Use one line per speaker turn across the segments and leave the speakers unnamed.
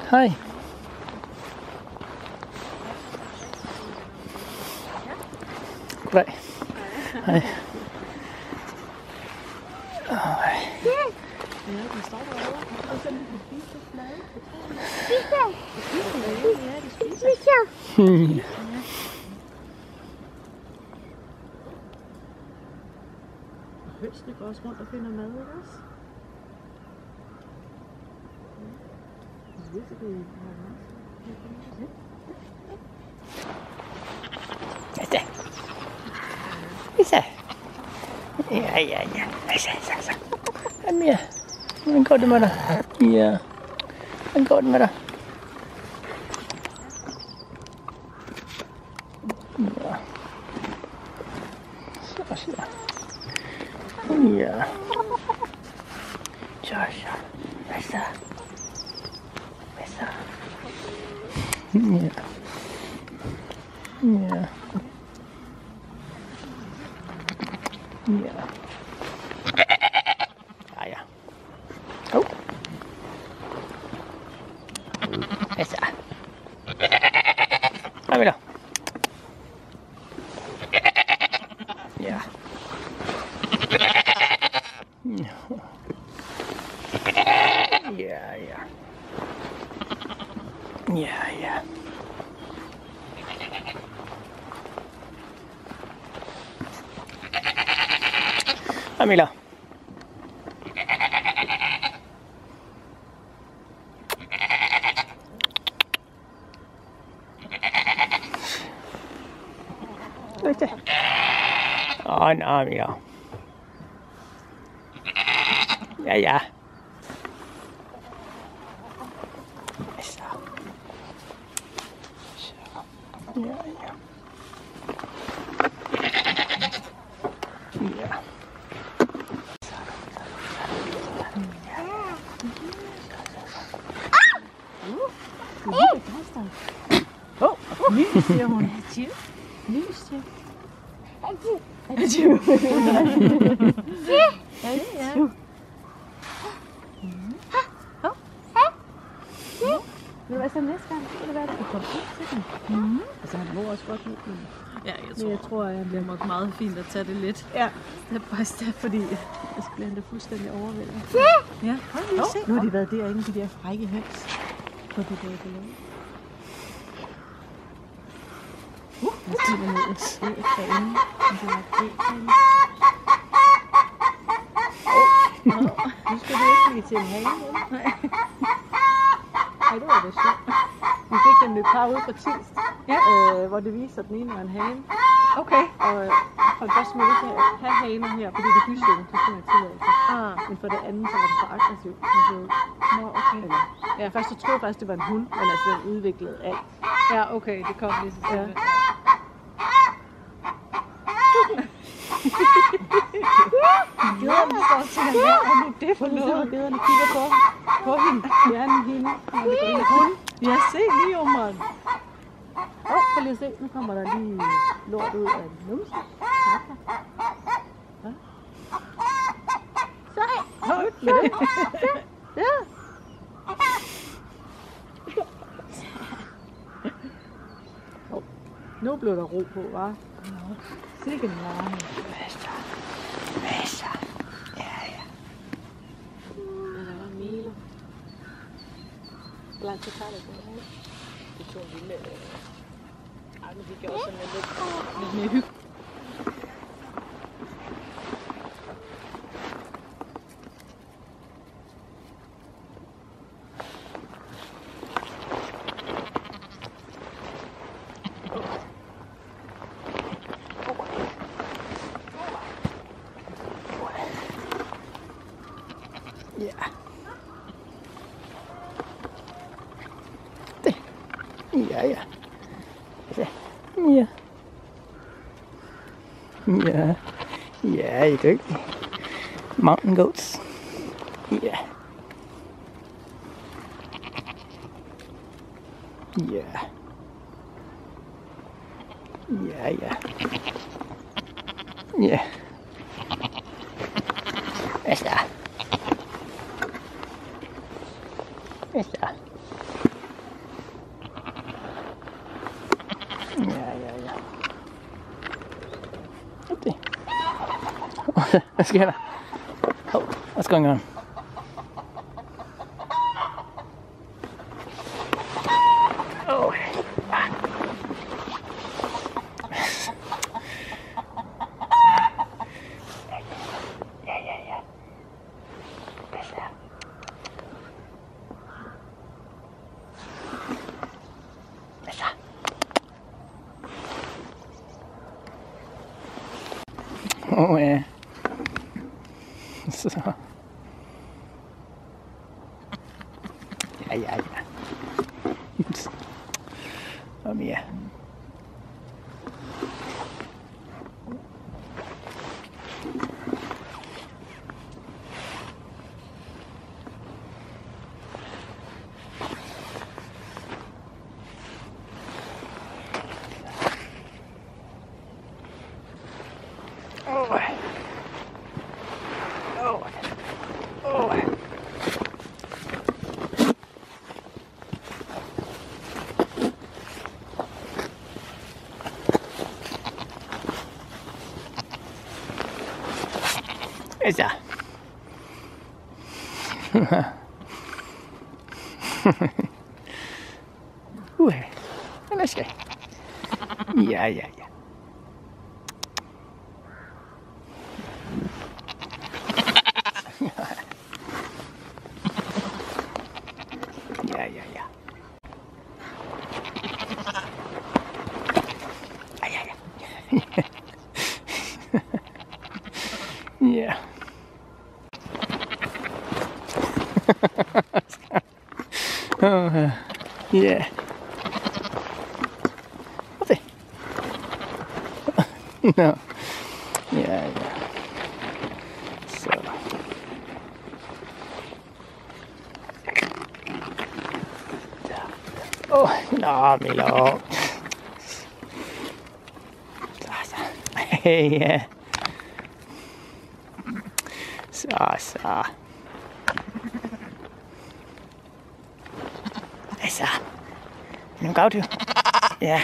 Hej. Goddag. Hej.
Hønsene går også rundt og finder mad, ikke også?
Isa. Isa. Ja. Isa. Kom her. Hvordan går det med dig? Ja. Hvordan går det med dig? Ja. Så. Ja. Så. Hvad så? Ja. Ja. Ja. Oh. Hvad så? Kom her. Ja. Ja. Amila. Åh, nej, Amila. Ja.
Lys, siger hun. Lys, siger hun. Adjø. Vil du være så næste gang? Skal det være, at du kan komme ud til den? Altså, han må også godt lide den. Ja, jeg tror, at det bliver meget fint at tage det lidt. Ja. Step by step, fordi jeg skal blive fuldstændig overvældet. Ja, hold lige se. Nu har de været derinde, de der frække høns. På de der billeder. Jeg stiger ned et æg derinde. Og så er et æg derinde. Nu skal du ikke lige til en hane, vel? Nej. Ej, det var det sjovt. Vi fik den løb par ude på Tilst, hvor det viser, at den ene var en hane. Okay. Og for det første må vi ikke have haner her, fordi det er bystykke, så skal man tilladelse. Men for det andet, så var den for aggressiv. Nå, okay. Ja, først så troede jeg faktisk, det var en hund, men altså den udviklede alt. Ja, okay, det kom lige så stille. Gæderne står til at være, og nu det for noget. Gæderne kigger på hende. Ja, hende. Hun. Ja, se lige om man. Prøv lige at se. Nu kommer der lige lort ud af en numse. Sej. Hold med det. Ja. Nu blev der ro på, hva'? Sikke en larme.
Masser. Ja.
Der var Milo. Hvor lang tid tager det? Det tog en lille... Ej, men de gjorde sådan lidt mere hygge.
Ja. Ja, I er dygtige. Mountain goats. Ja. Hvad så? Let's get her. Oh, what's going on? Oh. Yeah. That's that. That's that. Oh yeah. So. Yeah. Yeah. Is that? Ooh, let's go. Yeah. Yeah. Yeah. Oh, yeah. What's it? No. Yeah. So. Oh, no, Milo. Yeah. Så. Så. Nu går du. Ja.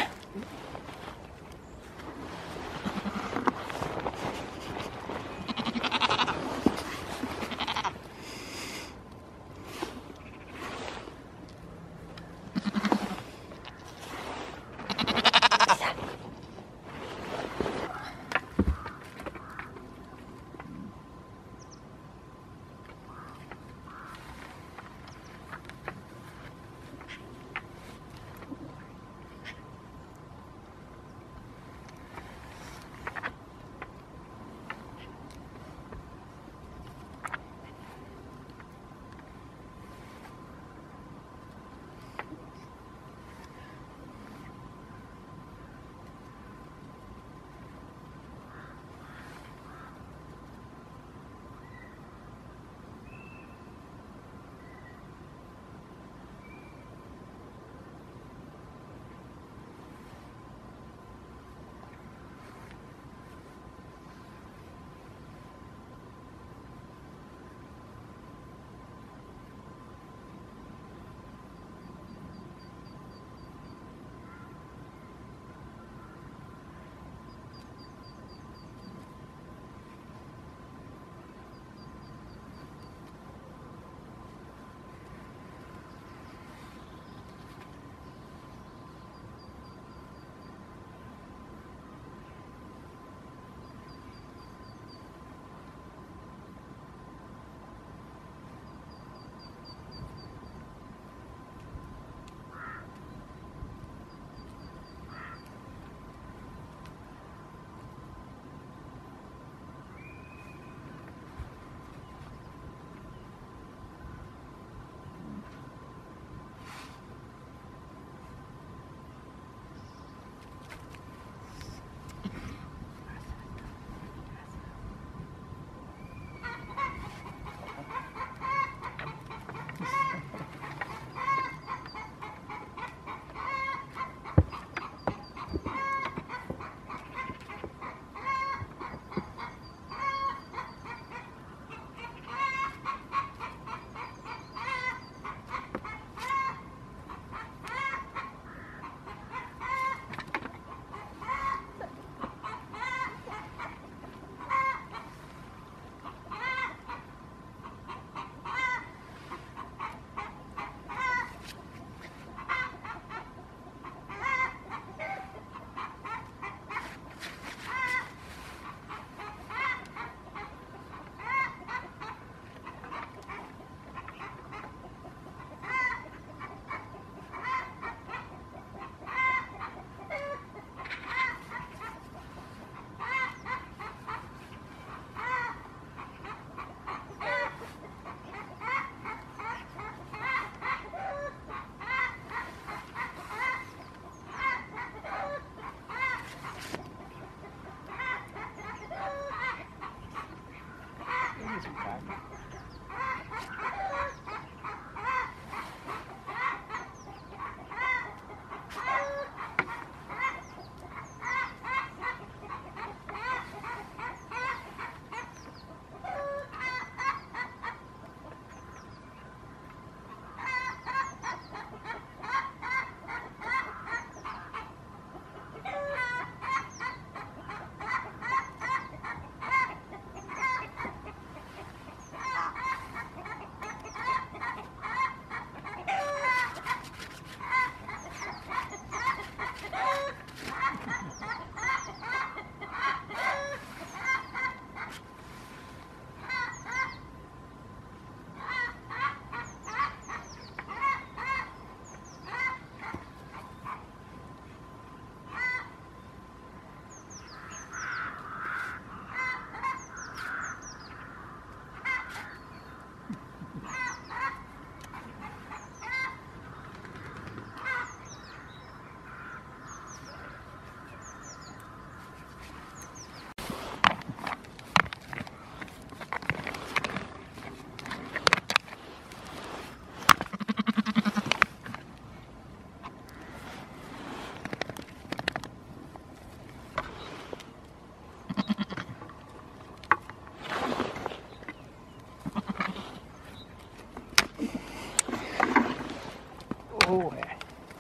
Åh, ja.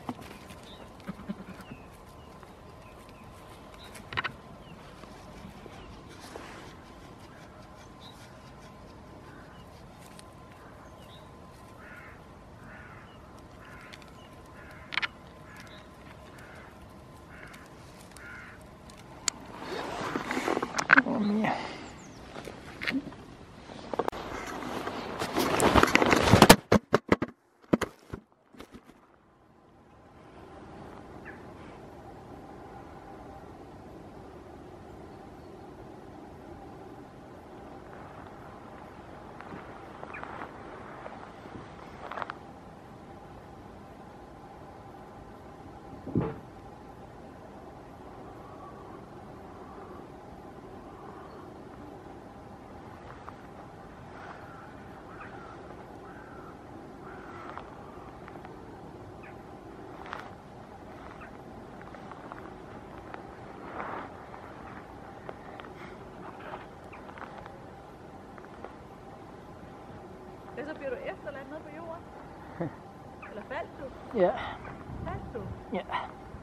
Mere.
Så bliver du efterladt nede på jorden? Eller faldt du?
Ja.
Faldt du?
Ja.